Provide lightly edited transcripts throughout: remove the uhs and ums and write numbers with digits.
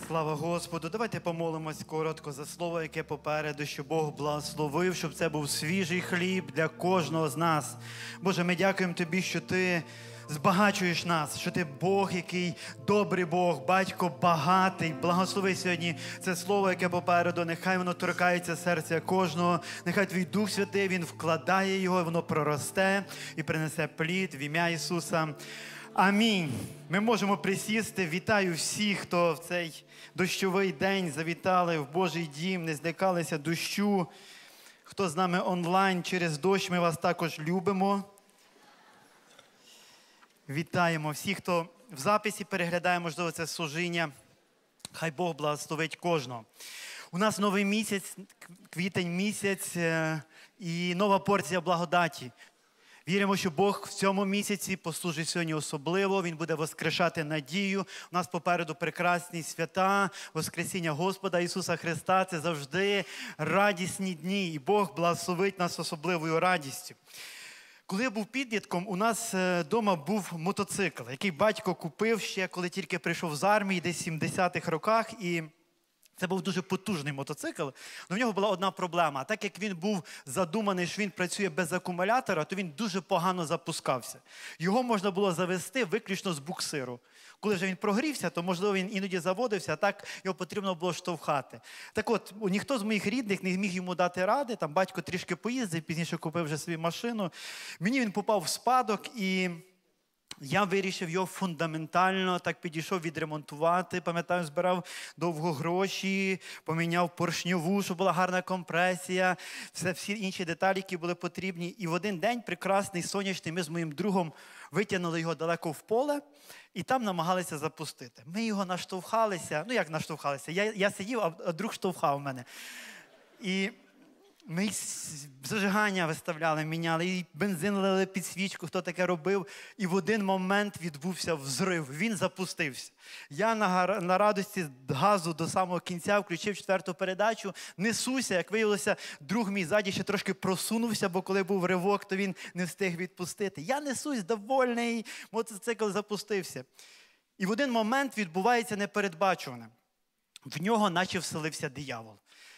Слава Господу! Давайте помолимось коротко за слово, яке попереду, щоб Бог благословив, щоб це був свіжий хліб для кожного з нас. Боже, ми дякуємо Тобі, що Ти збагачуєш нас, що Ти Бог, який добрий Бог, Батько багатий. Благослови сьогодні це слово, яке попереду. Нехай воно торкається серця кожного. Нехай Твій Дух Святий, Він вкладає його, воно проросте і принесе плід в ім'я Ісуса. Амінь. Ми можемо присісти. Вітаю всіх, хто в цей дощовий день завітали в Божий дім, не злякалися дощу. Хто з нами онлайн через дощ, ми вас також любимо. Вітаємо всіх, хто в записі переглядає, можливо, це служіння. Хай Бог благословить кожного. У нас новий місяць, квітень місяць і нова порція благодаті. Віримо, що Бог в цьому місяці послужить сьогодні особливо. Він буде воскрешати надію. У нас попереду прекрасні свята, Воскресіння Господа Ісуса Христа. Це завжди радісні дні. І Бог благословить нас особливою радістю. Коли я був підлітком, у нас вдома був мотоцикл, який батько купив ще, коли тільки прийшов з армії, десь в 70-х роках. І це був дуже потужний мотоцикл, але в нього була одна проблема. Так як він був задуманий, що він працює без акумулятора, то він дуже погано запускався. Його можна було завести виключно з буксиру. Коли вже він прогрівся, то, можливо, він іноді заводився, а так його потрібно було штовхати. Так от, ніхто з моїх рідних не міг йому дати ради, там батько трішки поїздив, пізніше купив вже свою машину. Мені він попав в спадок, і я вирішив його фундаментально, так підійшов відремонтувати. Пам'ятаю, збирав довго гроші, поміняв поршньову, щоб була гарна компресія, всі інші деталі, які були потрібні. І в один день, прекрасний, сонячний, ми з моїм другом витягнули його далеко в поле і там намагалися запустити. Ми його наштовхалися, ну як наштовхалися, я сидів, а друг штовхав мене. І ми зажигання виставляли, міняли, і бензин лили під свічку, хто таке робив. І в один момент відбувся взрив, він запустився. Я на радості газу до самого кінця включив 4-ту передачу, несуся, як виявилося, друг мій ззаді ще трошки просунувся, бо коли був ривок, то він не встиг відпустити. Я несусь, довольний, мотоцикл запустився. І в один момент відбувається непередбачуване. В нього наче вселився диявол.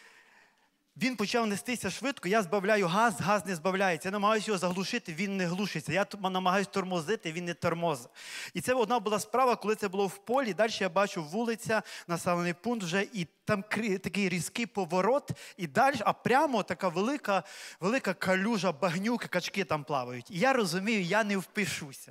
Він почав нестися швидко, я збавляю газ не збавляється. Я намагаюся його заглушити, він не глушиться. Я намагаюся тормозити, він не тормозить. І це одна була справа, коли це було в полі. Далі я бачу вулиця, населений пункт вже, і там такий різкий поворот. І далі, а прямо така велика калюжа, багнюки, качки там плавають. І я розумію, я не впишуся.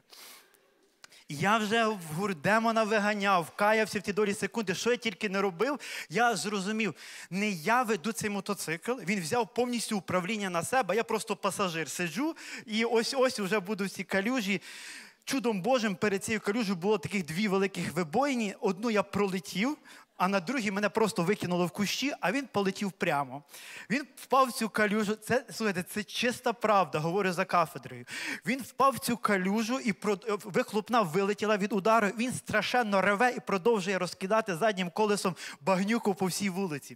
Я вже в демона виганяв, каявся в ті долі секунди, що я тільки не робив, я зрозумів, не я веду цей мотоцикл, він взяв повністю управління на себе, я просто пасажир сиджу, і ось вже буду в цій калюжі. Чудом Божим перед цією калюжею було таких 2 великих вибоїні, одну я пролетів, а на другій мене просто викинуло в кущі, а він полетів прямо. Він впав в цю калюжу, слухайте, це чиста правда, говорю за кафедрою. Він впав в цю калюжу і вихлопна вилетіла від удару, він страшенно реве і продовжує розкидати заднім колесом багнюку по всій вулиці.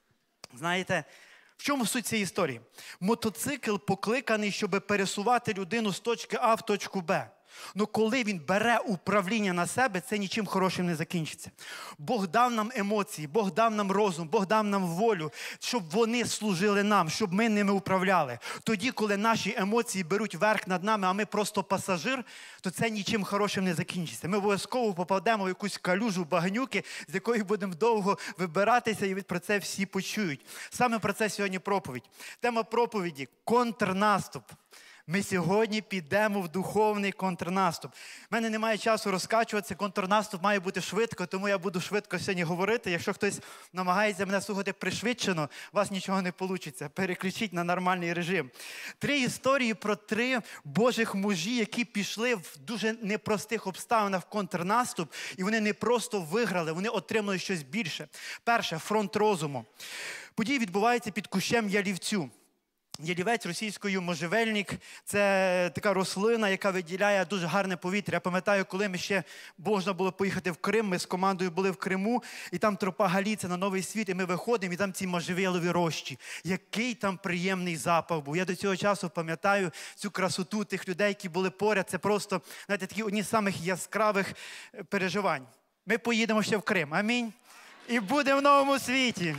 Знаєте, в чому суть цієї історії? Мотоцикл покликаний, щоб пересувати людину з точки А в точку Б. Но коли він бере управління на себе, це нічим хорошим не закінчиться. Бог дав нам емоції, Бог дав нам розум, Бог дав нам волю, щоб вони служили нам, щоб ми ними управляли. Тоді, коли наші емоції беруть верх над нами, а ми просто пасажир, то це нічим хорошим не закінчиться. Ми обов'язково попадемо в якусь калюжу багнюки, з якої будемо довго вибиратися, і про це всі почують. Саме про це сьогодні проповідь. Тема проповіді – контрнаступ. Ми сьогодні підемо в духовний контрнаступ. У мене немає часу розкачуватися, контрнаступ має бути швидко, тому я буду швидко сьогодні говорити. Якщо хтось намагається мене слухати пришвидшено, у вас нічого не вийде. Переключіть на нормальний режим. 3 історії про 3 Божих мужі, які пішли в дуже непростих обставинах в контрнаступ, і вони не просто виграли, вони отримали щось більше. Перше – фронт розуму. Події відбуваються під кущем ялівцю. Ялівець російською можжевельник – це така рослина, яка виділяє дуже гарне повітря. Я пам'ятаю, коли ми ще можна було поїхати в Крим, ми з командою були в Криму, і там тропа Галіця на Новий світ, і ми виходимо, і там ці можжевелові рощі. Який там приємний запах був. Я до цього часу пам'ятаю цю красоту тих людей, які були поряд. Це просто, знаєте, такі одні з самих яскравих переживань. Ми поїдемо ще в Крим. Амінь. І буде в новому світі.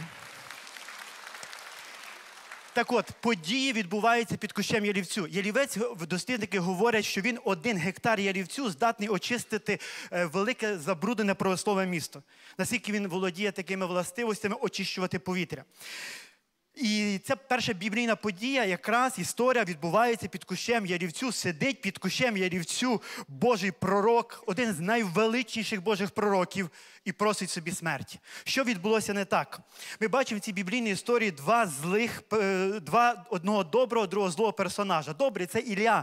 Так от, події відбуваються під кущем ялівцю. Ялівець, дослідники говорять, що він 1 гектар ялівцю здатний очистити велике забруднене промислове місто. Наскільки він володіє такими властивостями очищувати повітря. І це перша біблійна подія, якраз історія відбувається під кущем ялівцю. Сидить під кущем ялівцю Божий пророк, один з найвеличніших Божих пророків, і просить собі смерті. Що відбулося не так? Ми бачимо в цій біблійній історії одного доброго, другого злого персонажа. Добрий – це Ілля,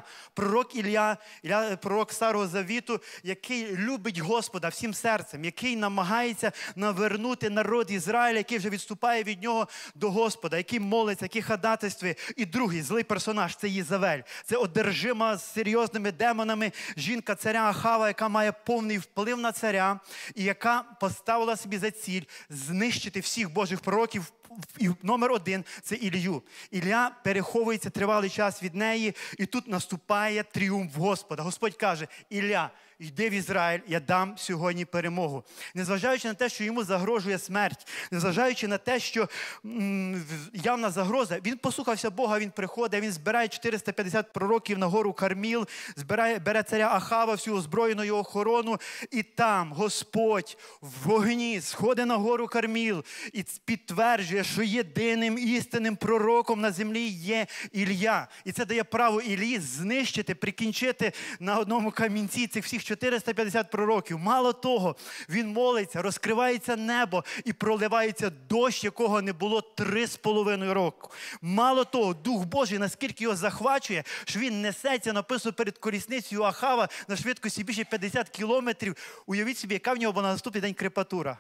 пророк Старого Завіту, який любить Господа всім серцем, який намагається навернути народ Ізраїля, який вже відступає від нього до Господа, який молиться, який ходатайствує. І другий злий персонаж – це Єзавель. Це одержима з серйозними демонами жінка царя Ахава, яка має повний вплив на царя і яка поставила собі за ціль знищити всіх Божих пророків. І номер 1 – це Ілью. Ілля переховується тривалий час від неї, і тут наступає тріумф Господа. Господь каже: Ілля, йди в Ізраїль, я дам сьогодні перемогу. Незважаючи на те, що йому загрожує смерть, незважаючи на те, що явна загроза, він послухався Бога, він приходить, він збирає 450 пророків на гору Карміл, бере царя Ахава, всю озброєну його охорону, і там Господь в вогні сходить на гору Карміл і підтверджує, що єдиним істинним пророком на землі є Ілля. І це дає право Іллі знищити, прикінчити на одному камінці цих всіх 450 пророків. Мало того, він молиться, розкривається небо і проливається дощ, якого не було 3,5 року. Мало того, Дух Божий наскільки його захвачує, що він несеться, написано, перед колісницею Ахава на швидкості більше 50 кілометрів. Уявіть собі, яка в нього була на наступний день крепатура.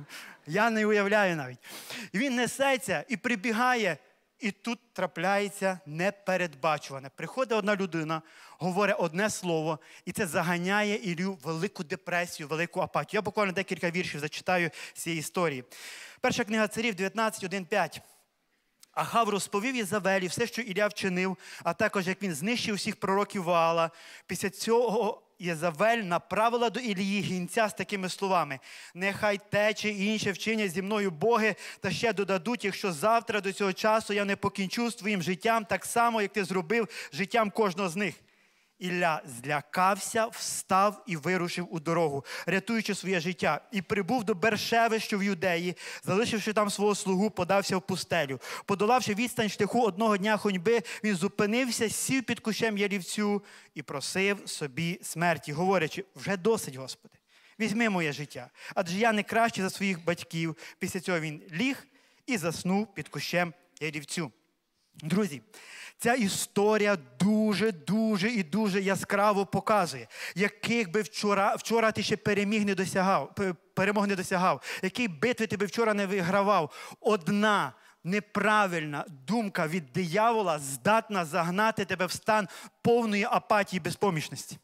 Я не уявляю навіть. І він несеться і прибігає, і тут трапляється непередбачуване. Приходить одна людина, говорить одне слово, і це заганяє Іллю в велику депресію, велику апатію. Я буквально декілька віршів зачитаю з цієї історії. Перша книга Царів, 19:1-5. Ахав розповів Єзавелі все, що Ілля вчинив, а також як він знищив усіх пророків Ваала. Після цього Єзавель направила до Іллі гінця з такими словами: «Нехай те чи інше вчинять зі мною боги, та ще додадуть, якщо завтра до цього часу я не покінчу з твоїм життям так само, як ти зробив життям кожного з них». Ілля злякався, встав і вирушив у дорогу, рятуючи своє життя. І прибув до Бершеви, що в Юдеї, залишивши там свого слугу, подався в пустелю. Подолавши відстань шляху одного дня ходьби, він зупинився, сів під кущем ялівцю і просив собі смерті, говорячи: «Вже досить, Господи, візьми моє життя, адже я не кращий за своїх батьків». Після цього він ліг і заснув під кущем ялівцю. Друзі, ця історія дуже і дуже яскраво показує, яких би вчора ти ще перемог не досягав, які битви ти би вчора не вигравав. Одна неправильна думка від диявола здатна загнати тебе в стан повної апатії і безпомічності.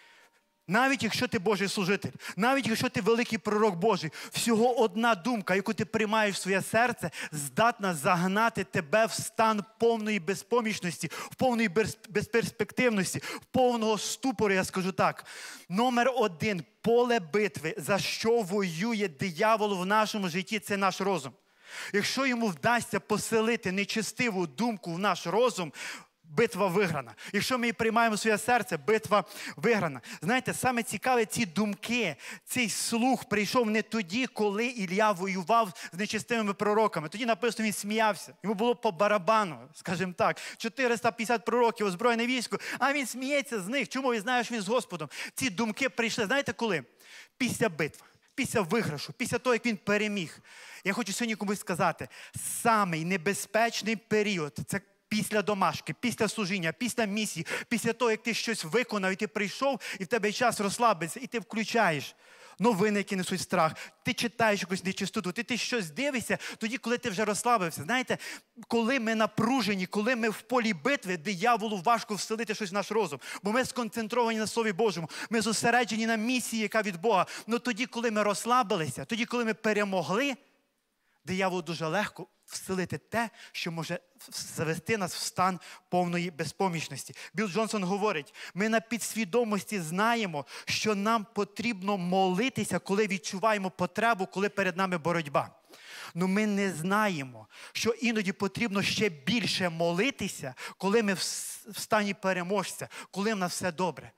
Навіть якщо ти Божий служитель, навіть якщо ти великий пророк Божий, всього одна думка, яку ти приймаєш в своє серце, здатна загнати тебе в стан повної безпомічності, в повної безперспективності, в повного ступору, я скажу так. Номер 1 – поле битви, за що воює диявол в нашому житті – це наш розум. Якщо йому вдасться поселити нечестиву думку в наш розум, битва виграна. Якщо ми її приймаємо в своє серце, битва виграна. Знаєте, саме цікаве, ці думки, цей слух прийшов не тоді, коли Ілля воював з нечестивими пророками. Тоді написано, він сміявся. Йому було по барабану, скажімо так. 450 пророків, озброєне військо, а він сміється з них. Чому? Він знає, що він з Господом. Ці думки прийшли, знаєте коли? Після битви. Після виграшу, після того, як він переміг. Я хочу сьогодні комусь сказати, самий небезпечний період – це після домашки, після служіння, після місії, після того, як ти щось виконав, і ти прийшов, і в тебе час розслабитися, і ти включаєш новини, які несуть страх, ти читаєш якусь нечистоту, ти щось дивишся, тоді, коли ти вже розслабився. Знаєте, коли ми напружені, коли ми в полі битви, дияволу важко вселити щось в наш розум, бо ми сконцентровані на Слові Божому, ми зосереджені на місії, яка від Бога. Но тоді, коли ми розслабилися, тоді, коли ми перемогли, дияволу дуже легко вселити те, що може завести нас в стан повної безпомічності. Білл Джонсон говорить, ми на підсвідомості знаємо, що нам потрібно молитися, коли відчуваємо потребу, коли перед нами боротьба. Но ми не знаємо, що іноді потрібно ще більше молитися, коли ми в стані переможця, коли в нас все добре.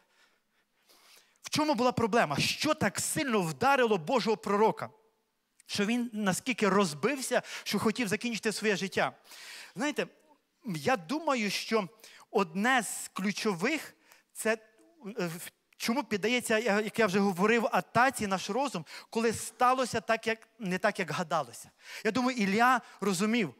В чому була проблема? Що так сильно вдарило Божого пророка? Що він наскільки розбився, що хотів закінчити своє життя. Знаєте, я думаю, що одне з ключових, це чому піддається, як я вже говорив, атаці наш розум, коли сталося не так, як гадалося. Я думаю, Ілля розумів,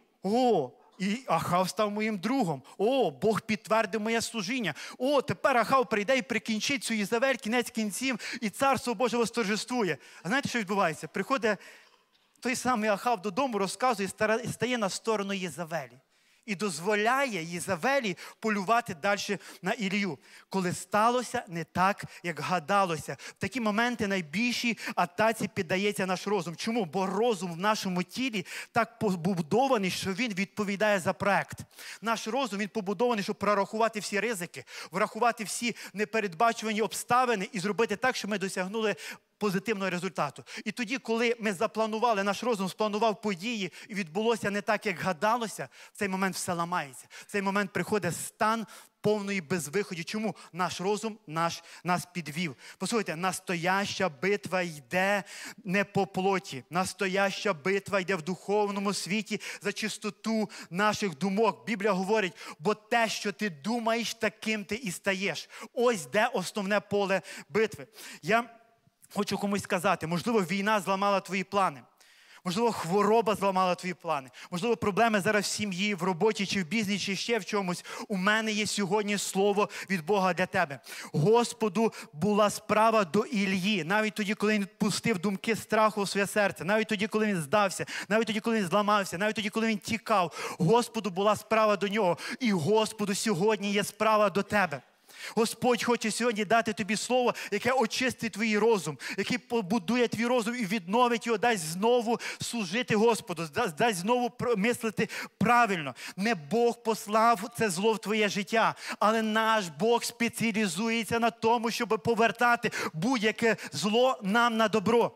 і Ахав став моїм другом. Бог підтвердив моє служіння. Тепер Ахав прийде і прикінчить цю Єзавель, кінець кінців, і царство Боже восторжествує. А знаєте, що відбувається? Приходить той самий Ахав додому, розказує, стає на сторону Єзавелі. І дозволяє Єзавелі полювати далі на Ілью. Коли сталося не так, як гадалося. В такі моменти найбільшій атаці піддається наш розум. Чому? Бо розум в нашому тілі так побудований, що він відповідає за проект. Наш розум, він побудований, щоб прорахувати всі ризики, врахувати всі непередбачувані обставини і зробити так, щоб ми досягнули позитивного результату. І тоді, коли ми запланували, наш розум спланував події і відбулося не так, як гадалося, в цей момент все ламається. В цей момент приходить стан повної безвиході. Чому? Наш розум нас підвів. Послухайте, настояща битва йде не по плоті. Настояща битва йде в духовному світі за чистоту наших думок. Біблія говорить, бо те, що ти думаєш, таким ти і стаєш. Ось де основне поле битви. Я хочу комусь сказати, можливо, війна зламала твої плани. Можливо, хвороба зламала твої плани. Можливо, проблеми зараз в сім'ї, в роботі, чи в бізнесі, чи ще в чомусь. У мене є сьогодні слово від Бога для тебе. Господу була справа до Іллі. Навіть тоді, коли він пустив думки страху у своє серце. Навіть тоді, коли він здався. Навіть тоді, коли він зламався. Навіть тоді, коли він тікав. Господу була справа до нього. І Господу сьогодні є справа до тебе. Господь хоче сьогодні дати тобі слово, яке очистить твій розум, яке побудує твій розум і відновить його, дасть знову служити Господу, дасть знову мислити правильно. Не Бог послав це зло в твоє життя, але наш Бог спеціалізується на тому, щоб повертати будь-яке зло нам на добро.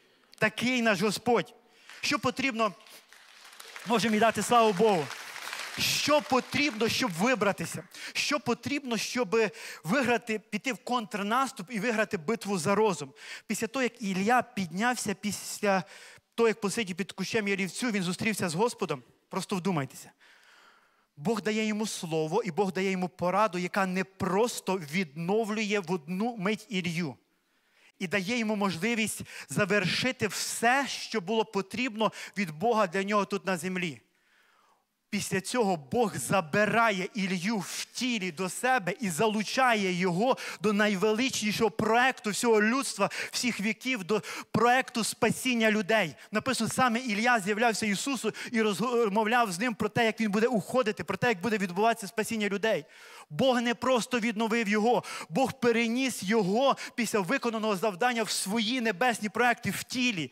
Такий наш Господь. Що потрібно, можемо і дати славу Богу. Що потрібно, щоб вибратися? Що потрібно, щоб виграти, піти в контрнаступ і виграти битву за розум? Після того, як Ілля піднявся, після того, як посидів під кущем ялівцю, він зустрівся з Господом, просто вдумайтеся. Бог дає йому слово і Бог дає йому пораду, яка не просто відновлює в одну мить Ілью. І дає йому можливість завершити все, що було потрібно від Бога для нього тут на землі. Після цього Бог забирає Ілью в тілі до себе і залучає його до найвеличнішого проекту всього людства, всіх віків, до проекту спасіння людей. Написано, саме Ілля з'являвся Ісусу і розмовляв з ним про те, як він буде уходити, про те, як буде відбуватися спасіння людей. Бог не просто відновив його, Бог переніс його після виконаного завдання в свої небесні проекти в тілі.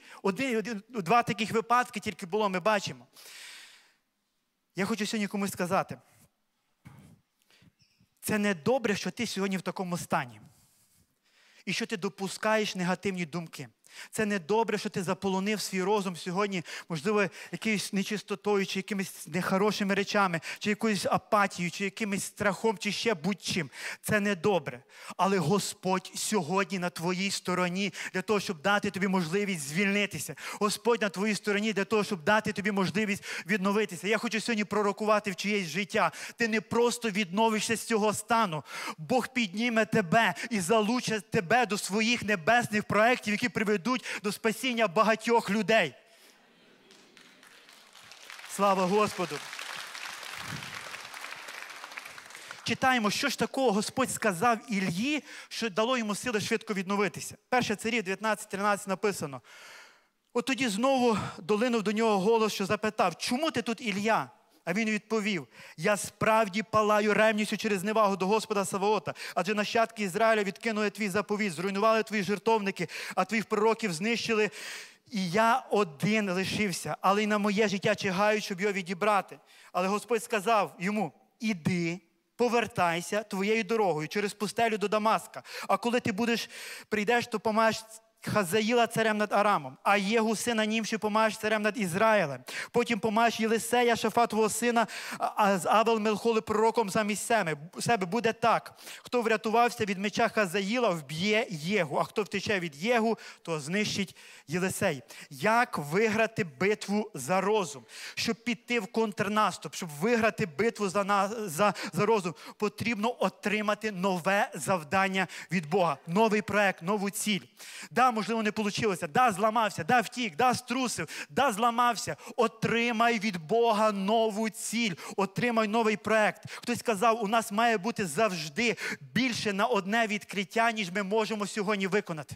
Два таких випадки тільки було, ми бачимо. Я хочу сьогодні комусь сказати, це не добре, що ти сьогодні в такому стані. І що ти допускаєш негативні думки. Це не добре, що ти заполонив свій розум сьогодні, можливо, якоюсь нечистотою, чи якимись нехорошими речами, чи якоюсь апатією, чи якимось страхом, чи ще будь-чим. Це не добре. Але Господь сьогодні на твоїй стороні для того, щоб дати тобі можливість звільнитися. Господь на твоїй стороні для того, щоб дати тобі можливість відновитися. Я хочу сьогодні пророкувати в чиєсь життя. Ти не просто відновишся з цього стану. Бог підніме тебе і залучить тебе до своїх небесних проєктів, які приведуть до спасіння багатьох людей. Слава Господу! Читаємо, що ж такого Господь сказав Іллі, що дало йому сили швидко відновитися. 1 Царів 19:13 написано. От тоді знову долинув до нього голос, що запитав, чому ти тут, Ілля? А він відповів, я справді палаю ревністю через зневагу до Господа Саваота, адже нащадки Ізраїля відкинули твій заповіт, зруйнували твої жертовники, а твоїх пророків знищили І я один лишився, але й на моє життя чигають, щоб його відібрати. Але Господь сказав йому, іди, повертайся твоєю дорогою через пустелю до Дамаска. А коли ти прийдеш, то помаєш Хазаїла царем над Арамом, а Єгу сина Німші помаєш царем над Ізраїлем. Потім помаєш Єлисея, Шафатового сина, а з Авел-Мелхоли пророком замість себе. Буде так. Хто врятувався від меча Хазаїла, вб'є Єгу, а хто втече від Єгу, то знищить Єлисей. Як виграти битву за розум? Щоб піти в контрнаступ, щоб виграти битву за розум, потрібно отримати нове завдання від Бога. Новий проект, нову ціль. Да, можливо, не вийшло. Да, зламався, да, втік, да, струсив, да, зламався. Отримай від Бога нову ціль, отримай новий проект. Хтось сказав, у нас має бути завжди більше на одне відкриття, ніж ми можемо сьогодні виконати.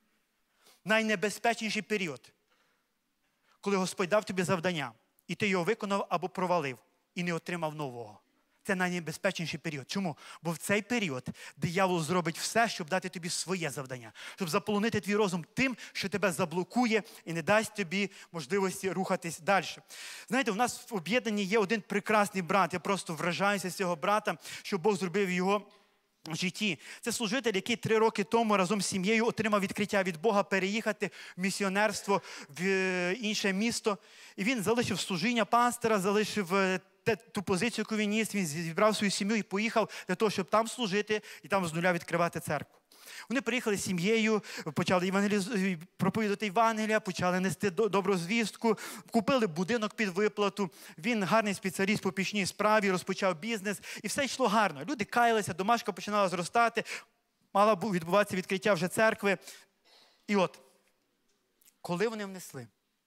Найнебезпечніший період, коли Господь дав тобі завдання, і ти його виконав або провалив, і не отримав нового. Це найнебезпечніший період. Чому? Бо в цей період диявол зробить все, щоб дати тобі своє завдання. Щоб заполонити твій розум тим, що тебе заблокує і не дасть тобі можливості рухатись далі. Знаєте, у нас в об'єднанні є один прекрасний брат. Я просто вражаюся з цього брата, що Бог зробив в його житті. Це служитель, який 3 роки тому разом з сім'єю отримав відкриття від Бога переїхати в місіонерство в інше місто. І він залишив служіння пастора, залишив ту позицію, яку він ніс, він зібрав свою сім'ю і поїхав для того, щоб там служити і там з нуля відкривати церкву. Вони приїхали з сім'єю, почали проповідувати Євангелія, почали нести добру звістку, купили будинок під виплату. Він гарний спеціаліст по пічній справі, розпочав бізнес, і все йшло гарно. Люди каялися, домашка починала зростати, мало відбуватися відкриття вже церкви. І от, коли вони внесли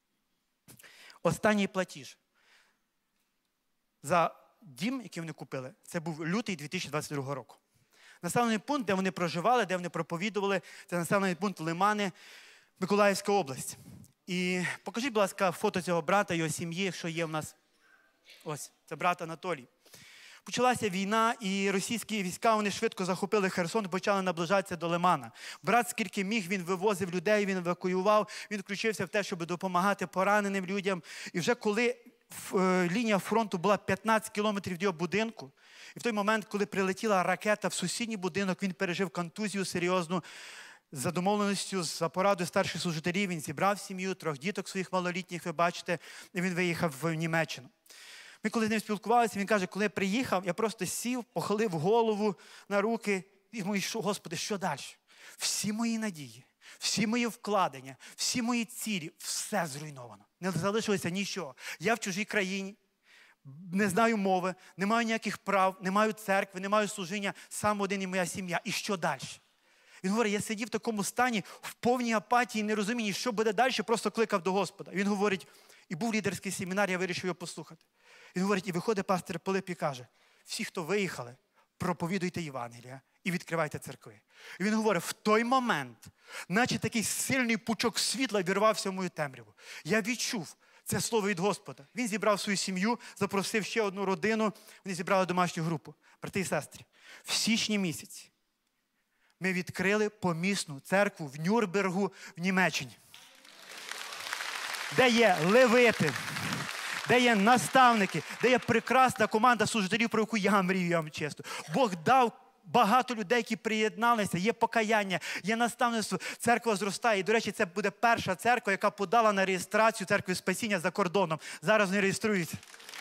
останній платіж за дім, який вони купили, це був лютий 2022 року. Населений пункт, де вони проживали, де вони проповідували, це населений пункт Лимани, Миколаївська область. І покажіть, будь ласка, фото цього брата, його сім'ї, що є в нас. Ось, це брат Анатолій. Почалася війна, і російські війська, вони швидко захопили Херсон і почали наближатися до Лимана. Брат, скільки міг, він вивозив людей, він евакуював, він включився в те, щоб допомагати пораненим людям. І вже коли лінія фронту була 15 кілометрів від його будинку, і в той момент, коли прилетіла ракета в сусідній будинок, він пережив контузію серйозну. За домовленістю, за порадою старших служителів, він зібрав сім'ю, 3 діток своїх малолітніх, ви бачите, і він виїхав в Німеччину. Ми коли з ним спілкувалися, він каже, коли я приїхав, я просто сів, похилив голову на руки і думаю, Господи, що далі? Всі мої надії, всі мої вкладення, всі мої цілі, все зруйновано. Не залишилося нічого. Я в чужій країні, не знаю мови, не маю ніяких прав, не маю церкви, не маю служіння, сам один і моя сім'я. І що далі? Він говорить, я сидів в такому стані, в повній апатії, нерозумінні, що буде далі, просто кликав до Господа. Він говорить, і був лідерський семінар, я вирішив його послухати. Він говорить, і виходить пастор Пилип і каже, всі, хто виїхали, проповідуйте Євангелія і відкривайте церкви. І він говорить, в той момент, наче такий сильний пучок світла вірвався в мою темряву. Я відчув це слово від Господа. Він зібрав свою сім'ю, запросив ще одну родину, вони зібрали домашню групу. Брати і сестри, в січні місяці ми відкрили помісну церкву в Нюрнбергу в Німеччині, де є левити, де є наставники, де є прекрасна команда служителів, про яку я мрію, я вам чесно. Бог дав багато людей, які приєдналися, є покаяння, є наставництво, церква зростає. І, до речі, це буде перша церква, яка подала на реєстрацію церкви спасіння за кордоном. Зараз вони реєструються.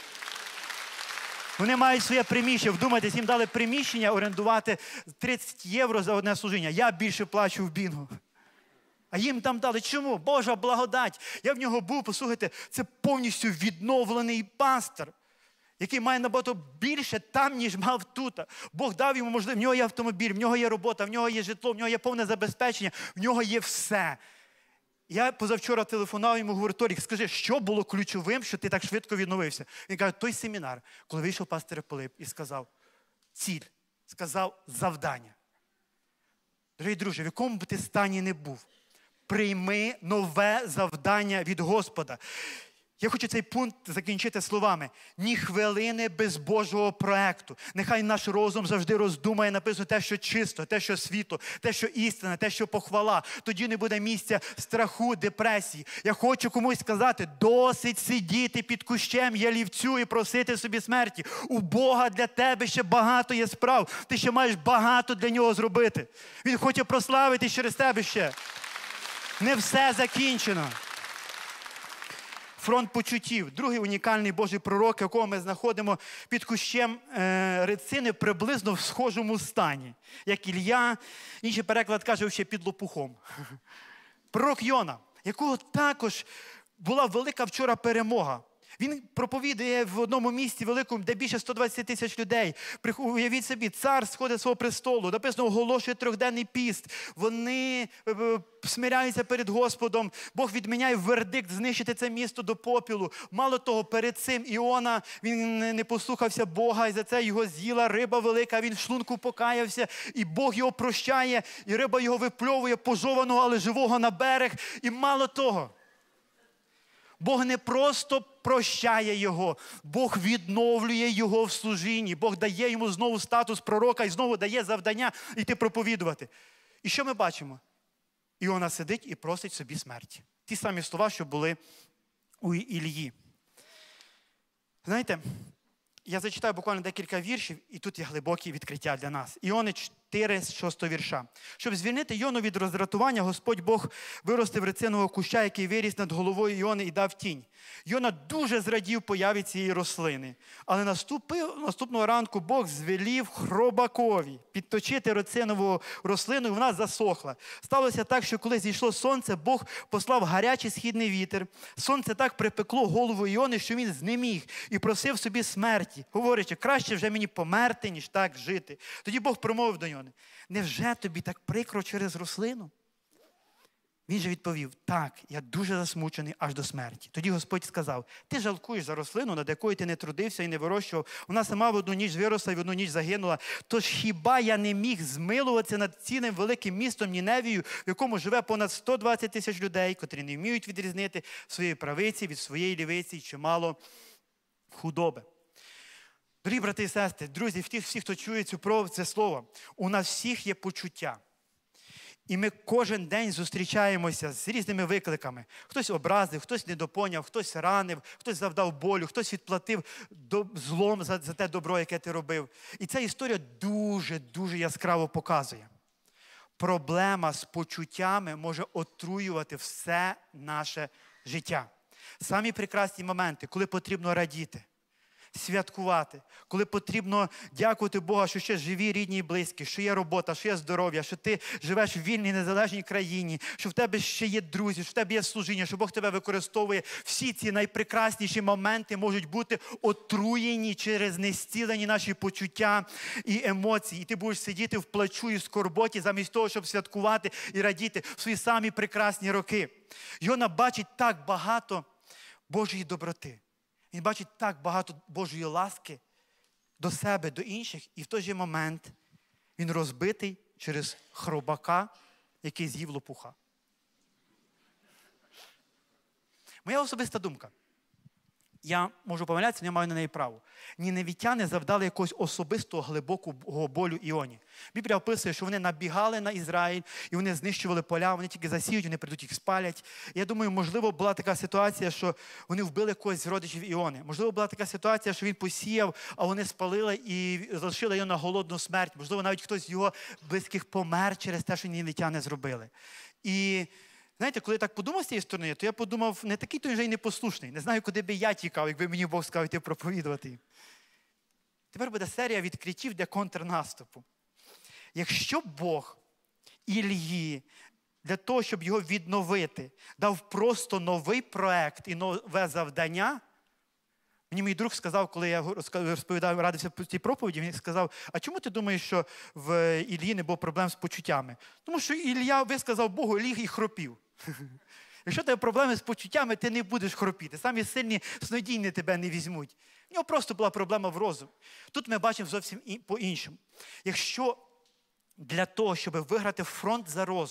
Вони мають своє приміщення. Вдумайтесь, їм дали приміщення орендувати 30 євро за одне служіння. Я більше плачу в Бінгу. А їм там дали. Чому? Божа благодать. Я в нього був, послухайте, це повністю відновлений пастор, який має набагато більше там, ніж мав тут. Бог дав йому можливість, в нього є автомобіль, в нього є робота, в нього є житло, в нього є повне забезпечення, в нього є все. Я позавчора телефонував йому, говорю, Торік, скажи, що було ключовим, що ти так швидко відновився? Він каже, той семінар, коли вийшов пастор Пилип і сказав ціль, сказав завдання. Дорогі друзі, в якому б ти стані не був, прийми нове завдання від Господа. Я хочу цей пункт закінчити словами. Ні хвилини без Божого проекту. Нехай наш розум завжди роздумає, написано те, що чисто, те, що світло, те, що істина, те, що похвала. Тоді не буде місця страху, депресії. Я хочу комусь сказати, досить сидіти під кущем ялівцю і просити собі смерті. У Бога для тебе ще багато є справ. Ти ще маєш багато для нього зробити. Він хоче прославитись через тебе ще. Не все закінчено. Фронт почуттів. Другий унікальний Божий пророк, якого ми знаходимо під кущем рицини приблизно в схожому стані. Як Ілля, інший переклад каже, ще під лопухом. Пророк Йона, якого також була велика вчора перемога. Він проповідує в одному місті великому, де більше 120 тисяч людей. Уявіть собі, цар сходить з свого престолу, написано, оголошує трьохденний піст. Вони смиряються перед Господом. Бог відміняє вердикт знищити це місто до попілу. Мало того, перед цим Іона, він не послухався Бога, і за це його з'їла риба велика, він в шлунку покаявся, і Бог його прощає, і риба його випльовує пожованого, але живого на берег. І мало того, Бог не просто прощає його, Бог відновлює його в служінні. Бог дає йому знову статус пророка і знову дає завдання йти проповідувати. І що ми бачимо? Іона сидить і просить собі смерті. Ті самі слова, що були у Іллі. Знаєте, я зачитаю буквально декілька віршів, і тут є глибокі відкриття для нас. Іони 4, з 6 вірша. Щоб звільнити Йону від роздратування, Господь Бог виростив рицинового куща, який виріс над головою Йони і дав тінь. Йона дуже зрадів появі цієї рослини. Але наступного ранку Бог звелів хробакові підточити рицинову рослину, і вона засохла. Сталося так, що коли зійшло сонце, Бог послав гарячий східний вітер. Сонце так припекло голову Йони, що він знеміг і просив собі смерті, говорячи, краще вже мені померти, ніж так жити. Тоді Бог промовив до Йони, невже тобі так прикро через рослину? Він же відповів, так, я дуже засмучений аж до смерті. Тоді Господь сказав, ти жалкуєш за рослину, над якою ти не трудився і не вирощував. Вона сама в одну ніч виросла і в одну ніч загинула. Тож хіба я не міг змилуватися над цілим великим містом Ніневію, в якому живе понад 120 тисяч людей, котрі не вміють відрізнити своєї правиці від своєї лівиці і чимало худоби. Дорогі брати і сестри, друзі, всі, хто чує це слово, у нас всіх є почуття. І ми кожен день зустрічаємося з різними викликами. Хтось образив, хтось недопоняв, хтось ранив, хтось завдав болю, хтось відплатив злом за те добро, яке ти робив. І ця історія дуже яскраво показує. Проблема з почуттями може отруювати все наше життя. Самі прекрасні моменти, коли потрібно радіти, святкувати, коли потрібно дякувати Бога, що ще живі, рідні і близькі, що є робота, що є здоров'я, що ти живеш в вільній, незалежній країні, що в тебе ще є друзі, що в тебе є служіння, що Бог тебе використовує. Всі ці найпрекрасніші моменти можуть бути отруєні через незцілені наші почуття і емоції. І ти будеш сидіти в плачу і в скорботі замість того, щоб святкувати і радіти в свої самі прекрасні роки. Йона бачить так багато Божої доброти. Він бачить так багато Божої ласки до себе, до інших, і в той же момент він розбитий через хробака, який з'їв лопуха. Моя особиста думка. Я можу помилятися, не маю на неї право. Ніневітяни завдали якогось особистого глибокого болю Іоні. Біблія описує, що вони набігали на Ізраїль, і вони знищували поля, вони тільки засіють, вони прийдуть, їх спалять. Я думаю, можливо, була така ситуація, що вони вбили когось з родичів Іони. Можливо, була така ситуація, що він посіяв, а вони спалили і залишили його на голодну смерть. Можливо, навіть хтось з його близьких помер через те, що ніневітяни зробили. І знаєте, коли я так подумав з цієї сторони, то я подумав, не такий той вже й непослушний. Не знаю, куди би я тікав, якби мені Бог сказав йти проповідувати. Тепер буде серія відкриттів для контрнаступу. Якщо Бог Іллі для того, щоб його відновити, дав просто новий проект і нове завдання, мені мій друг сказав, коли я розповідав, радився по цій проповіді, він сказав, а чому ти думаєш, що в Іллі не було проблем з почуттями? Тому що Ілля висказав Богу, ліг і хропів. Якщо у тебе проблеми з почуттями, ти не будеш хропіти. Самі сильні снодійні тебе не візьмуть. У нього просто була проблема в розумі. Тут ми бачимо зовсім по-іншому. Якщо для того, щоб виграти фронт за розум,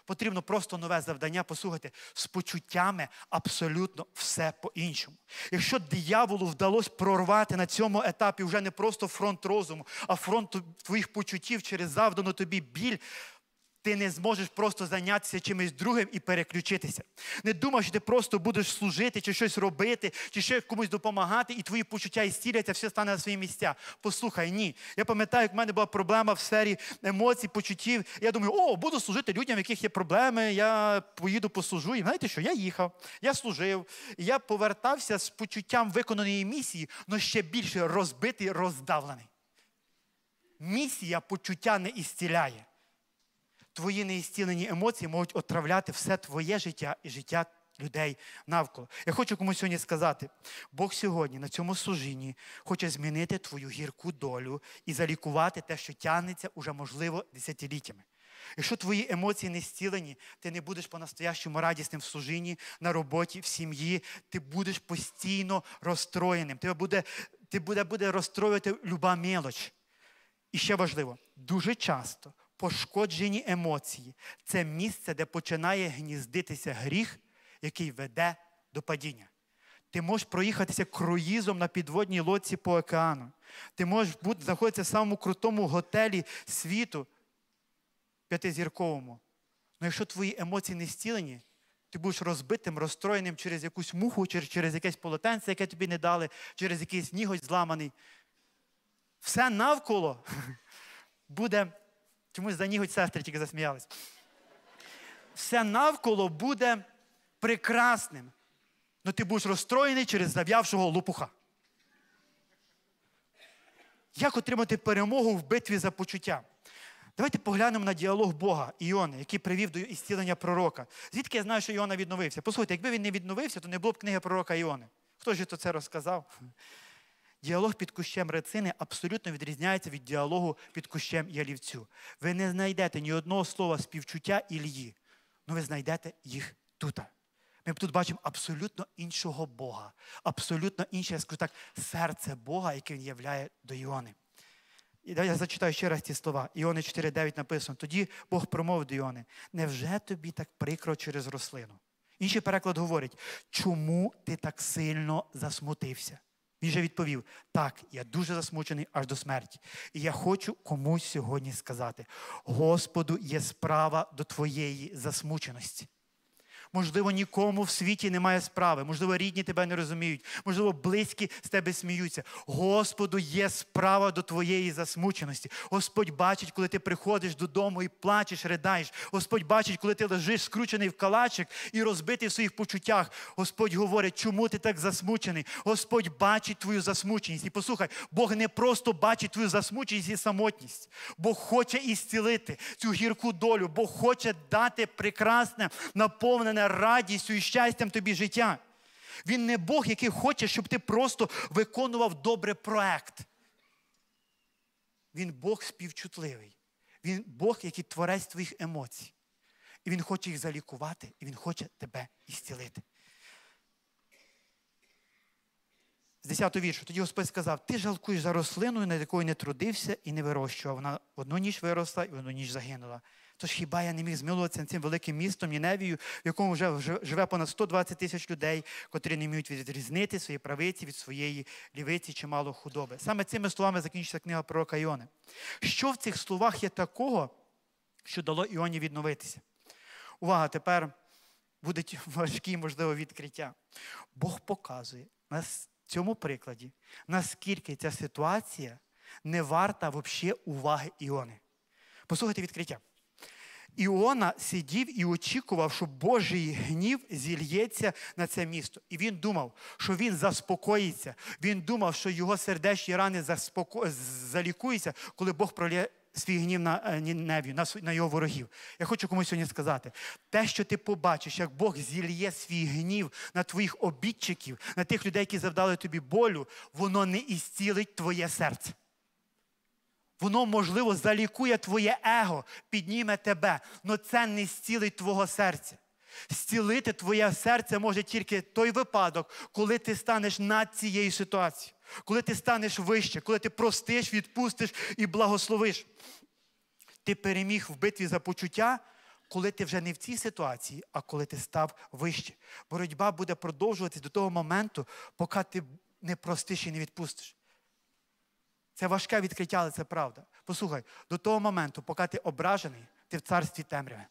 Потрібно просто нове завдання. Послухайте, з почуттями абсолютно все по-іншому. Якщо дияволу вдалося прорвати на цьому етапі вже не просто фронт розуму, а фронт твоїх почуттів через завдану тобі біль, ти не зможеш просто зайнятися чимось другим і переключитися. Не думай, що ти просто будеш служити, чи щось робити, чи ще комусь допомагати, і твої почуття ісціляться, все стане на свої місця. Послухай, ні. Я пам'ятаю, як в мене була проблема в сфері емоцій, почуттів. Я думаю, буду служити людям, в яких є проблеми, я поїду послужу. І знаєте що, я їхав, я служив, і я повертався з почуттям виконаної місії, але ще більше розбитий, роздавлений. Місія почуття не ісціляє. Твої неістілені емоції можуть отравляти все твоє життя і життя людей навколо. Я хочу комусь сьогодні сказати, Бог сьогодні на цьому служінні хоче змінити твою гірку долю і залікувати те, що тягнеться уже, можливо, десятиліттями. Якщо твої емоції не зцілені, ти не будеш по-настоящому радісним в служінні, на роботі, в сім'ї, ти будеш постійно розстроєним. Тебе буде розстроювати люба мелоч. І ще важливо, дуже часто пошкоджені емоції – це місце, де починає гніздитися гріх, який веде до падіння. Ти можеш проїхатися круїзом на підводній лодці по океану. Ти можеш знаходитися в самому крутому готелі світу, 5-зірковому. Але якщо твої емоції не зцілені, ти будеш розбитим, розстроєним через якусь муху, через якесь полотенце, яке тобі не дали, через якийсь ніготь зламаний. Все навколо буде... Чомусь за ніготь сестри тільки засміялись. Все навколо буде прекрасним, але ти будеш розстроєний через зав'явшого лопуха. Як отримати перемогу в битві за почуття? Давайте поглянемо на діалог Бога Іони, який привів до ісцілення пророка. Звідки я знаю, що Іона відновився? Послухайте, якби він не відновився, то не було б книги пророка Іони. Хто ж це розказав? Діалог під кущем рецини абсолютно відрізняється від діалогу під кущем ялівцю. Ви не знайдете ні одного слова співчуття Іллі, але ви знайдете їх тут. Ми тут бачимо абсолютно іншого Бога, абсолютно інше, я скажу так, серце Бога, яке він являє до Іони. І я зачитаю ще раз ці слова. Іони 4:9 написано. Тоді Бог промовив до Іони: невже тобі так прикро через рослину? Інший переклад говорить: чому ти так сильно засмутився? Він же відповів: так, я дуже засмучений аж до смерті. І я хочу комусь сьогодні сказати: Господу є справа до твоєї засмученості. Можливо, нікому в світі немає справи. Можливо, рідні тебе не розуміють. Можливо, близькі з тебе сміються. Господу є справа до твоєї засмученості. Господь бачить, коли ти приходиш додому і плачеш, ридаєш. Господь бачить, коли ти лежиш скручений в калачик і розбитий в своїх почуттях. Господь говорить: чому ти так засмучений? Господь бачить твою засмученість. І послухай, Бог не просто бачить твою засмученість і самотність. Бог хоче ісцілити цю гірку долю. Бог хоче дати прекрасне, наповнене радістю і щастям тобі життя. Він не Бог, який хоче, щоб ти просто виконував добре проект. Він Бог співчутливий. Він Бог, який творець твоїх емоцій. І Він хоче їх залікувати, і Він хоче тебе ісцілити. З 10-го віршу. Тоді Господь сказав: ти жалкуєш за рослиною, над якою не трудився і не вирощував. Вона в одну ніч виросла і в одну ніч загинула. Тож хіба я не міг змилуватися над цим великим містом Ніневію, в якому вже живе понад 120 тисяч людей, котрі не вміють відрізнити свої правиці від своєї лівиці чи мало худоби. Саме цими словами закінчиться книга пророка Іони. Що в цих словах є такого, що дало Іоні відновитися? Увага, тепер будуть важкі, можливо, відкриття. Бог показує на цьому прикладі, наскільки ця ситуація не варта взагалі уваги Іони. Послухайте відкриття. Іона сидів і очікував, що Божий гнів зільється на це місто. І він думав, що він заспокоїться. Він думав, що його сердечні рани залікуються, коли Бог пролє свій гнів на Ніневію, на його ворогів. Я хочу комусь сьогодні сказати: те, що ти побачиш, як Бог зільє свій гнів на твоїх обідчиків, на тих людей, які завдали тобі болю, воно не ісцілить твоє серце. Воно, можливо, залікує твоє его, підніме тебе, але це не зцілить твого серця. Зцілити твоє серце може тільки той випадок, коли ти станеш над цією ситуацією, коли ти станеш вище, коли ти простиш, відпустиш і благословиш. Ти переміг в битві за почуття, коли ти вже не в цій ситуації, а коли ти став вище. Боротьба буде продовжуватись до того моменту, поки ти не простиш і не відпустиш. Це важке відкриття, але це правда. Послухай, до того моменту, поки ти ображений, ти в царстві темряви.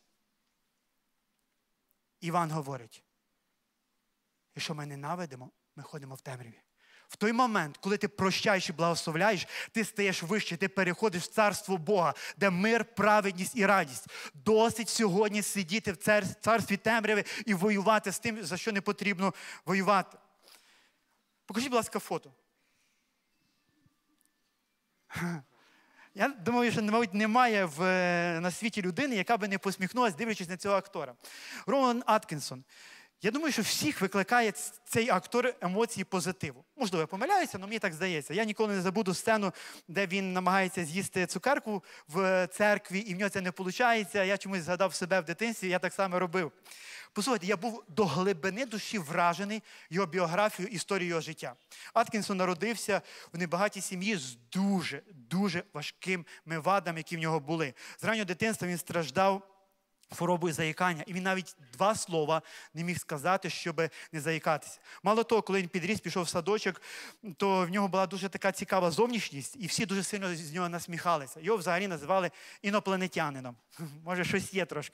Іван говорить, якщо ми ненавидимо, ми ходимо в темряві. В той момент, коли ти прощаєш і благословляєш, ти стаєш вище, ти переходиш в царство Бога, де мир, праведність і радість. Досить сьогодні сидіти в царстві темряви і воювати з тим, за що не потрібно воювати. Покажіть, будь ласка, фото. Я думаю, що, мабуть, немає на світі людини, яка би не посміхнулася, дивлячись на цього актора. Роуан Аткінсон. Я думаю, що всіх викликає цей актор емоції позитиву. Можливо, я помиляюся, але мені так здається. Я ніколи не забуду сцену, де він намагається з'їсти цукерку в церкві, і в нього це не виходить. Я чомусь згадав себе в дитинстві, я так само робив. Послухайте, я був до глибини душі вражений його біографією, історією його життя. Аткінсон народився в небагатій сім'ї з дуже важкими вадами, які в нього були. З раннього дитинства він страждав хворобою заїкання. І він навіть 2 слова не міг сказати, щоб не заїкатися. Мало того, коли він підріс, пішов в садочок, то в нього була дуже така цікава зовнішність, і всі дуже сильно з нього насміхалися. Його взагалі називали інопланетянином. Може, щось є трошки.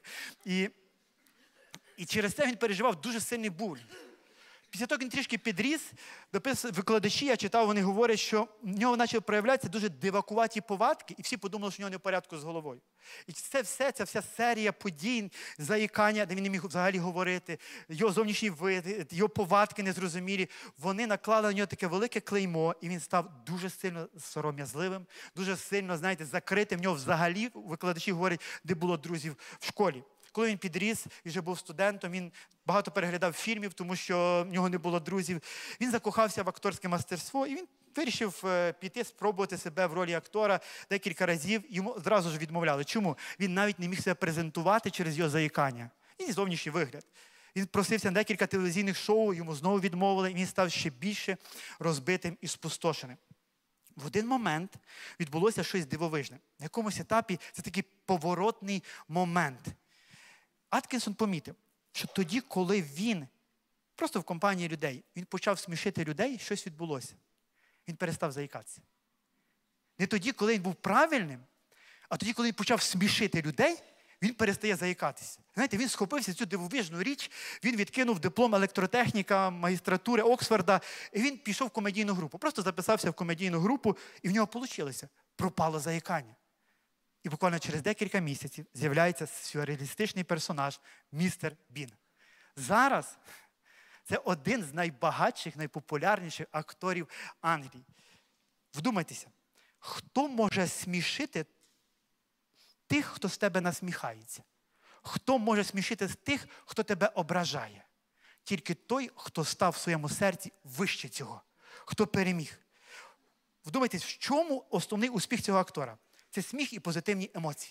І через це він переживав дуже сильний буль. Після того, як він трішки підріс, викладачі, я читав, вони говорять, що в нього почали проявлятися дуже дивакуваті повадки, і всі подумали, що в нього не в порядку з головою. І ця вся серія подій, заїкання, де він не міг взагалі говорити, його зовнішній вид, його повадки незрозумілі, вони наклали на нього таке велике клеймо, і він став дуже сильно сором'язливим, дуже сильно, знаєте, закритим. В нього взагалі, викладачі говорять, де було друзів в школі. Коли він підріс і вже був студентом, він багато переглядав фільмів, тому що в нього не було друзів. Він закохався в акторське мастерство, і він вирішив піти, спробувати себе в ролі актора декілька разів. Йому одразу ж відмовляли. Чому? Він навіть не міг себе презентувати через його заїкання. І зовнішній вигляд. Він просився на декілька телевізійних шоу, йому знову відмовили, і він став ще більше розбитим і спустошеним. В один момент відбулося щось дивовижне. На якомусь етапі це такий поворотний момент. Аткінсон помітив, що тоді, коли він, просто в компанії людей, він почав смішити людей, щось відбулося. Він перестав заїкатися. Не тоді, коли він був правильним, а тоді, коли він почав смішити людей, він перестає заїкатися. Знаєте, він схопився цю дивовижну річ, він відкинув диплом електротехніка, магістратури Оксфорда, і він пішов в комедійну групу. Просто записався в комедійну групу, і в нього вийшло. Пропало заїкання. І буквально через декілька місяців з'являється сюрреалістичний персонаж містер Бін. Зараз це один з найбагатших, найпопулярніших акторів Англії. Вдумайтеся, хто може смішити тих, хто з тебе насміхається? Хто може смішити тих, хто тебе ображає? Тільки той, хто став в своєму серці вище цього, хто переміг. Вдумайтесь, в чому основний успіх цього актора? Це сміх і позитивні емоції.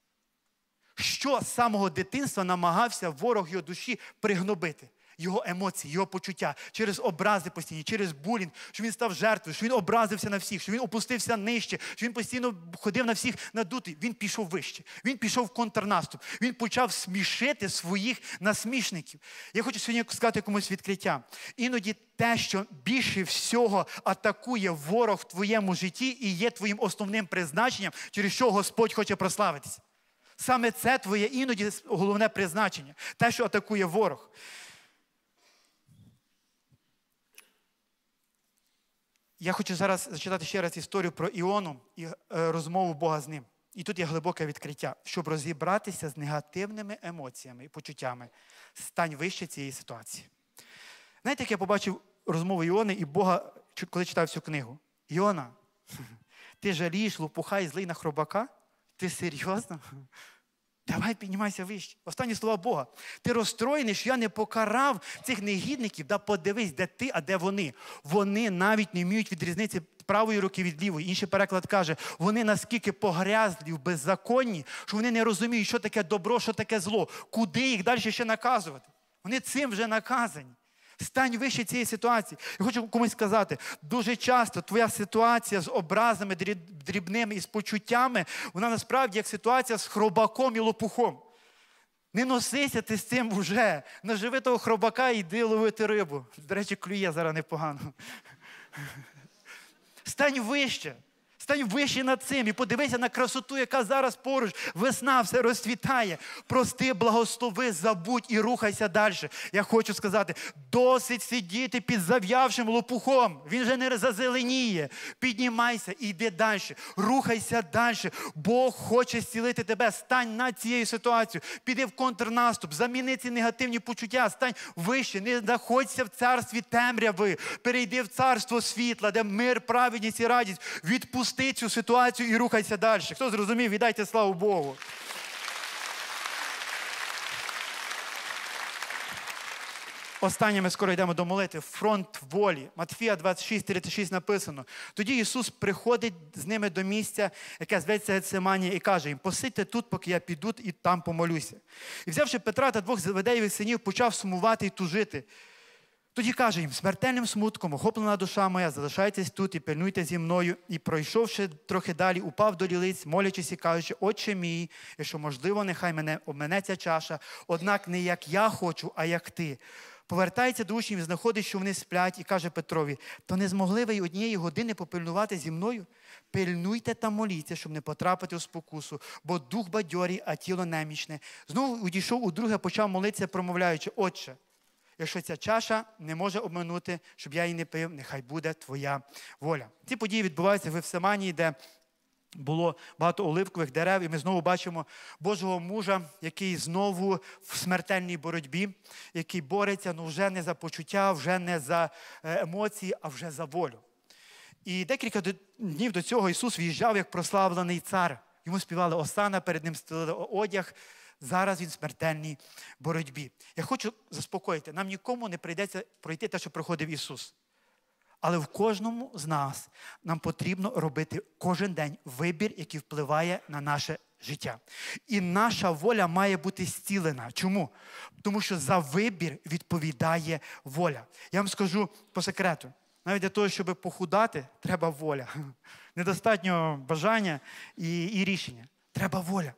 Що з самого дитинства намагався ворог його душі пригнобити? Його емоції, його почуття, через образи постійні, через булінг, що він став жертвою, що він образився на всіх, що він опустився нижче, що він постійно ходив на всіх надутий. Він пішов вище, він пішов в контрнаступ, він почав смішити своїх насмішників. Я хочу сьогодні сказати комусь відкриття. Іноді те, що більше всього атакує ворог в твоєму житті і є твоїм основним призначенням, через що Господь хоче прославитися. Саме це твоє іноді головне призначення, те, що атакує ворог. Я хочу зараз зачитати ще раз історію про Іону і розмову Бога з ним. І тут є глибоке відкриття. Щоб розібратися з негативними емоціями і почуттями, стань вище цієї ситуації. Знаєте, як я побачив розмову Іони і Бога, коли читав цю книгу? Іона, ти жалієш лопуха і злий на хробака? Ти серйозно? Давай піднімайся вище. Останні слова Бога. Ти розстроєний, що я не покарав цих негідників. Да подивись, де ти, а де вони. Вони навіть не вміють відрізнити правої руки від лівої. Інший переклад каже, вони наскільки погрязлі в беззаконні, що вони не розуміють, що таке добро, що таке зло. Куди їх далі ще наказувати? Вони цим вже наказані. Стань вище цієї ситуації. Я хочу комусь сказати, дуже часто твоя ситуація з образами дрібними і з почуттями, вона насправді як ситуація з хробаком і лопухом. Не носися ти з цим уже. Наживи того хробака і йди ловити рибу. До речі, клює зараз непогано. Стань вище. Стань вище над цим і подивися на красоту, яка зараз поруч. Весна, все розцвітає. Прости, благослови, забудь і рухайся далі. Я хочу сказати, досить сидіти під зав'явшим лопухом. Він вже не зазеленіє. Піднімайся і йди далі. Рухайся далі. Бог хоче зцілити тебе. Стань над цією ситуацією. Піди в контрнаступ. Заміни ці негативні почуття. Стань вище. Не знаходься в царстві темряви. Перейди в царство світла, де мир, праведність і радість. Відпусти цю ситуацію і рухайся далі. Хто зрозумів, віддайте славу Богу. Останнє ми скоро йдемо до молитви. Фронт волі. Матфія 26:36 написано. Тоді Ісус приходить з ними до місця, яке зветься Гециманія, і каже їм: посидьте тут, поки я піду і там помолюся. І взявши Петра та двох Зеведеєвих синів, почав сумувати і тужити. Тоді каже їм: смертельним смутком охоплена душа моя, залишайтесь тут і пильнуйте зі мною. І, пройшовши трохи далі, упав до лілиць, молячись і кажучи: Отче мій, якщо можливо, нехай мене обмене ця чаша, однак не як я хочу, а як ти. Повертається до учнів і знаходить, що вони сплять, і каже Петрові: то не змогли ви й однієї години попильнувати зі мною? Пильнуйте та моліться, щоб не потрапити у спокусу, бо дух бадьорий, а тіло немічне. Знову одійшов удруге, почав молитися, промовляючи: Отче, якщо ця чаша не може обминути, щоб я її не пив, нехай буде твоя воля. Ці події відбуваються в Гефсиманії, де було багато оливкових дерев, і ми знову бачимо Божого мужа, який знову в смертельній боротьбі, який бореться, вже не за почуття, вже не за емоції, а вже за волю. І декілька днів до цього Ісус в'їжджав як прославлений цар. Йому співали осана, перед ним стелили одяг. Зараз він в смертельній боротьбі. Я хочу заспокоїти, нам нікому не прийдеться пройти те, що проходив Ісус. Але в кожному з нас нам потрібно робити кожен день вибір, який впливає на наше життя. І наша воля має бути зцілена. Чому? Тому що за вибір відповідає воля. Я вам скажу по секрету. Навіть для того, щоб похудати, треба воля. Недостатньо бажання і рішення. Треба воля.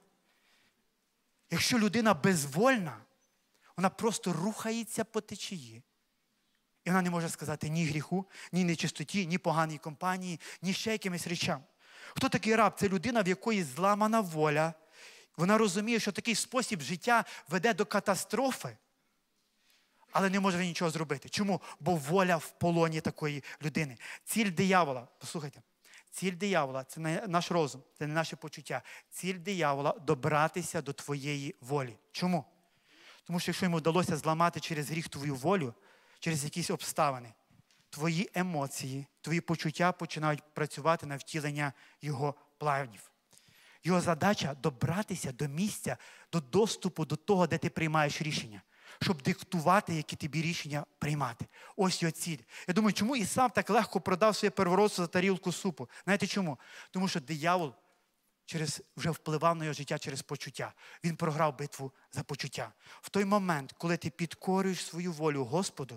Якщо людина безвольна, вона просто рухається по течії. І вона не може сказати ні гріху, ні нечистоті, ні поганій компанії, ні ще якимось речам. Хто такий раб? Це людина, в якої зламана воля. Вона розуміє, що такий спосіб життя веде до катастрофи, але не може нічого зробити. Чому? Бо воля в полоні такої людини. Ціль диявола, послухайте, ціль диявола – це не наш розум, це не наші почуття. Ціль диявола – добратися до твоєї волі. Чому? Тому що якщо йому вдалося зламати через гріх твою волю, через якісь обставини, твої емоції, твої почуття починають працювати на втілення його планів. Його задача – добратися до місця, до доступу до того, де ти приймаєш рішення, щоб диктувати, які тобі рішення приймати. Ось його ціль. Я думаю, чому Ісав так легко продав своє первородство за тарілку супу? Знаєте чому? Тому що диявол вже впливав на його життя через почуття. Він програв битву за почуття. В той момент, коли ти підкорюєш свою волю Господу,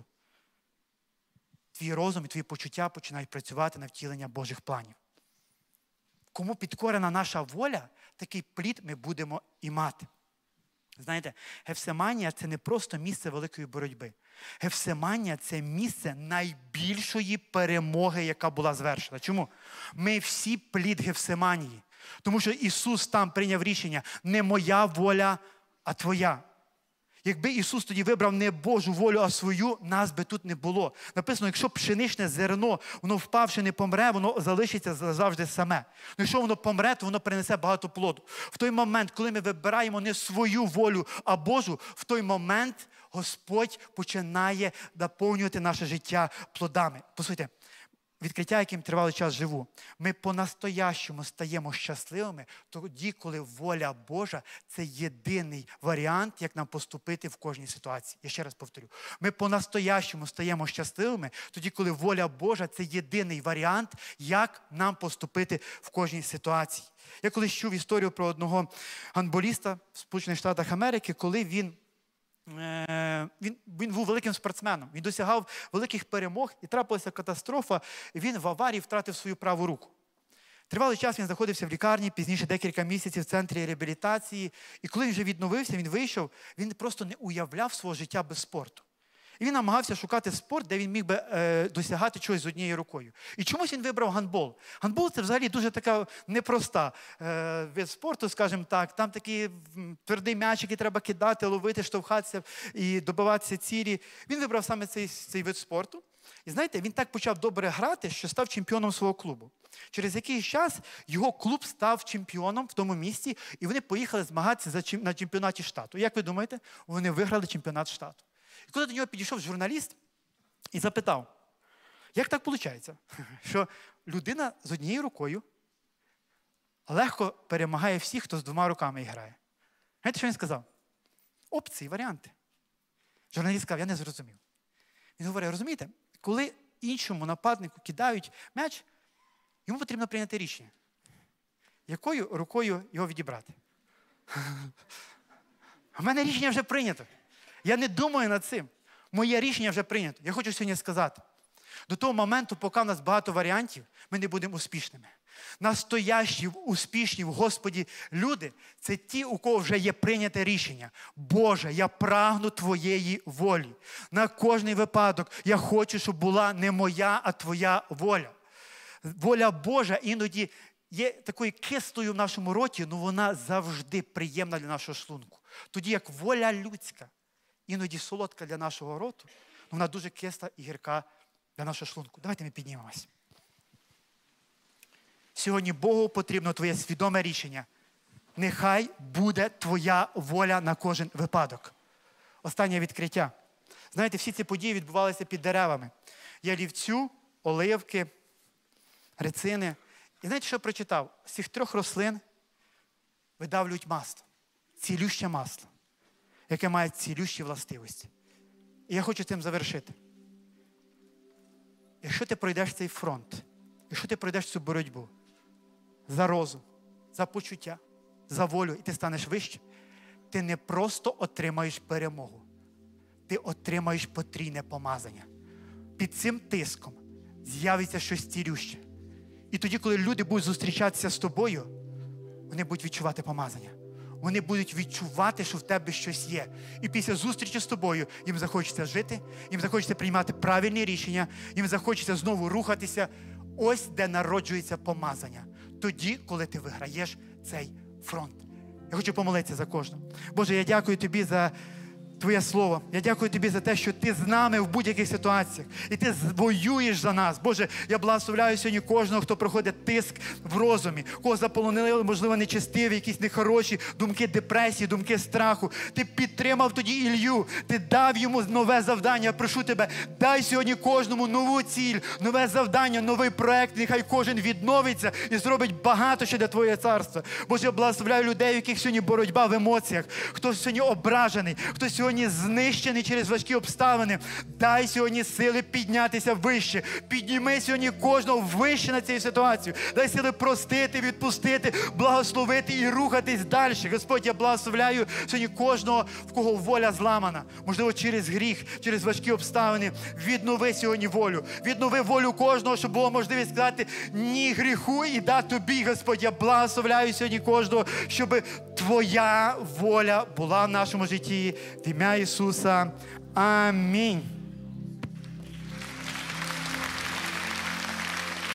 твій розум і твої почуття починають працювати на втілення Божих планів. Кому підкорена наша воля, такий плід ми будемо і мати. Знаєте, Гефсиманія – це не просто місце великої боротьби. Гефсиманія – це місце найбільшої перемоги, яка була звершена. Чому? Ми всі плід Гефсиманії. Тому що Ісус там прийняв рішення: не моя воля, а твоя. Якби Ісус тоді вибрав не Божу волю, а свою, нас би тут не було. Написано, якщо пшеничне зерно, воно впавши не помре, воно залишиться завжди саме. Но якщо воно помре, то воно принесе багато плоду. В той момент, коли ми вибираємо не свою волю, а Божу, в той момент Господь починає наповнювати наше життя плодами. Послухайте, відкриття, яким тривалий час живу. Ми по-настоящому стаємо щасливими тоді, коли воля Божа – це єдиний варіант, як нам поступити в кожній ситуації. Я ще раз повторю. Ми по-настоящому стаємо щасливими тоді, коли воля Божа – це єдиний варіант, як нам поступити в кожній ситуації. Я колись чув історію про одного гандболіста в Сполучених Штатах Америки, коли він був великим спортсменом, він досягав великих перемог, і трапилася катастрофа, і він в аварії втратив свою праву руку. Тривалий час він знаходився в лікарні, пізніше декілька місяців в центрі реабілітації. І коли він вже відновився, він вийшов, він просто не уявляв свого життя без спорту. І він намагався шукати спорт, де він міг би досягати чогось з однією рукою. І чомусь він вибрав гандбол. Гандбол – це взагалі дуже така непроста вид спорту, скажімо так. Там такий твердий м'яч, який треба кидати, ловити, штовхатися і добиватися цілі. Він вибрав саме цей вид спорту. І знаєте, він так почав добре грати, що став чемпіоном свого клубу. Через якийсь час його клуб став чемпіоном в тому місці, і вони поїхали змагатися на чемпіонаті штату. Як ви думаєте? Вони виграли чемпіонат штату. І коли до нього підійшов журналіст і запитав, як так виходить, що людина з однією рукою легко перемагає всіх, хто з двома руками грає. Знаєте, що він сказав? Опції, варіанти. Журналіст сказав, я не зрозумів. Він говорить, розумієте, коли іншому нападнику кидають м'яч, йому потрібно прийняти рішення, якою рукою його відібрати. У мене рішення вже прийнято. Я не думаю над цим. Моє рішення вже прийнято. Я хочу сьогодні сказати, до того моменту, поки в нас багато варіантів, ми не будемо успішними. Настоящі, успішні в Господі люди – це ті, у кого вже є прийняте рішення. Боже, я прагну Твоєї волі. На кожний випадок я хочу, щоб була не моя, а Твоя воля. Воля Божа іноді є такою кислою в нашому роті, але вона завжди приємна для нашого шлунку. Тоді як воля людська, іноді солодка для нашого роту, але вона дуже кисла і гірка для нашого шлунку. Давайте ми піднімемось. Сьогодні Богу потрібно твоє свідоме рішення. Нехай буде твоя воля на кожен випадок. Останнє відкриття. Знаєте, всі ці події відбувалися під деревами. Ялівцю, оливки, рецини. І знаєте, що прочитав? З цих 3 рослин видавлюють масло. Цілюще масло, яке має цілющі властивості. І я хочу цим завершити. Якщо ти пройдеш цей фронт, якщо ти пройдеш цю боротьбу за розум, за почуття, за волю, і ти станеш вище, ти не просто отримаєш перемогу, ти отримаєш потрійне помазання. Під цим тиском з'явиться щось цілюще. І тоді, коли люди будуть зустрічатися з тобою, вони будуть відчувати помазання. Вони будуть відчувати, що в тебе щось є. І після зустрічі з тобою їм захочеться жити, їм захочеться приймати правильні рішення, їм захочеться знову рухатися. Ось де народжується помазання. Тоді, коли ти виграєш цей фронт. Я хочу помолитися за кожного. Боже, я дякую Тобі за Твоє Слово. Я дякую Тобі за те, що Ти з нами в будь-яких ситуаціях. І Ти воюєш за нас. Боже, я благословляю сьогодні кожного, хто проходить тиск в розумі, кого заполонили, можливо, нечестиві, якісь нехороші думки депресії, думки страху. Ти підтримав тоді Ілью. Ти дав йому нове завдання. Я прошу Тебе, дай сьогодні кожному нову ціль, нове завдання, новий проект. Нехай кожен відновиться і зробить багато ще для Твоє царство. Боже, я благословляю людей, у яких сьогодні боротьба в емоціях. Хто сьогодні ображений, хто сьогодні знищений через важкі обставини. Дай сьогодні сили піднятися вище. Підніми сьогодні кожного вище на цю ситуацію. Дай сили простити, відпустити, благословити і рухатись далі. Господь, я благословляю сьогодні кожного, в кого воля зламана. Можливо, через гріх, через важкі обставини. Віднови сьогодні волю. Віднови волю кожного, щоб було можливість сказати ні гріху і да Тобі, Господь. Я благословляю сьогодні кожного, щоб Твоя воля була в нашому житті. В ім'я Ісуса. Амінь.